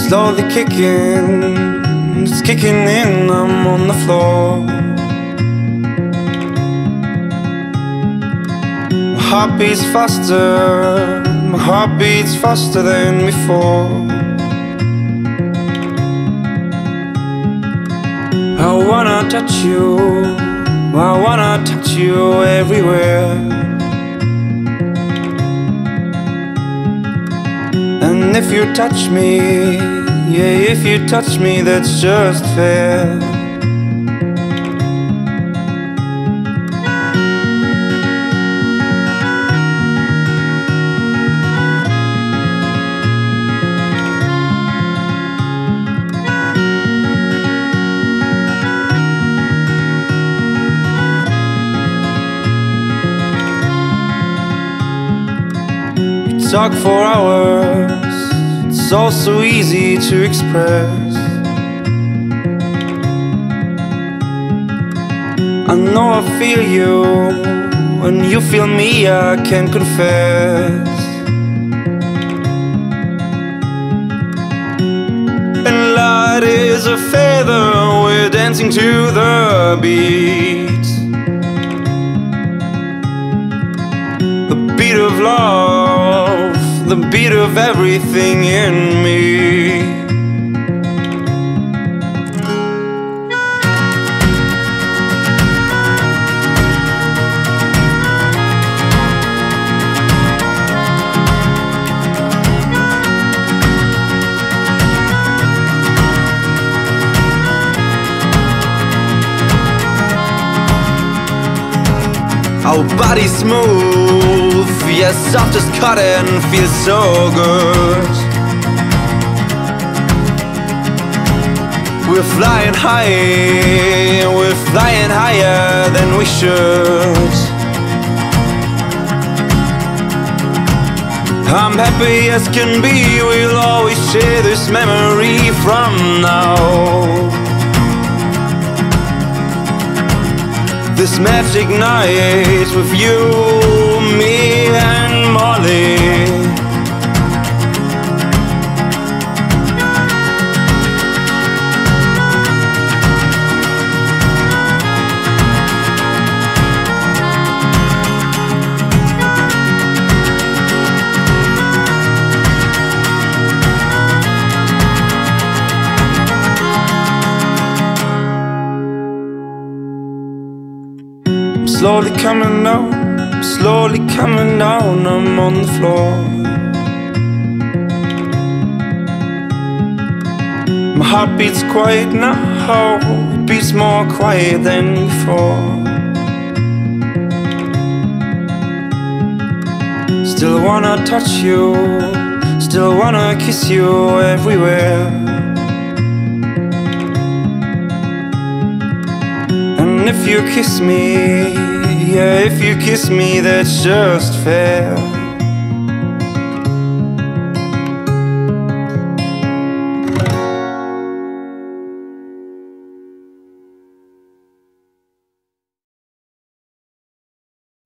slowly kicking, it's kicking in, I'm on the floor. My heart beats faster, my heart beats faster than before. I wanna touch you, I wanna touch you everywhere. And if you touch me, yeah, if you touch me, that's just fair. We talk for hours, it's all so easy to express. I know I feel you, when you feel me I can confess. And light is a feather, we're dancing to the beat. The beat of love, the beat of everything in me. Our body's smooth, yes, soft as cotton, feels so good. We're flying high, we're flying higher than we should. I'm happy as can be, we'll always share this memory from now. This magic night with you, me and Molly. Slowly coming down, slowly coming down, I'm on the floor. My heart beats quiet now, it beats more quiet than before. Still wanna touch you, still wanna kiss you everywhere. And if you kiss me, yeah, if you kiss me, that's just fair.